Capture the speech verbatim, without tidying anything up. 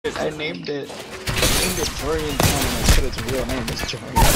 I named it. I named it Jorian Town and I said its real name is Jorian.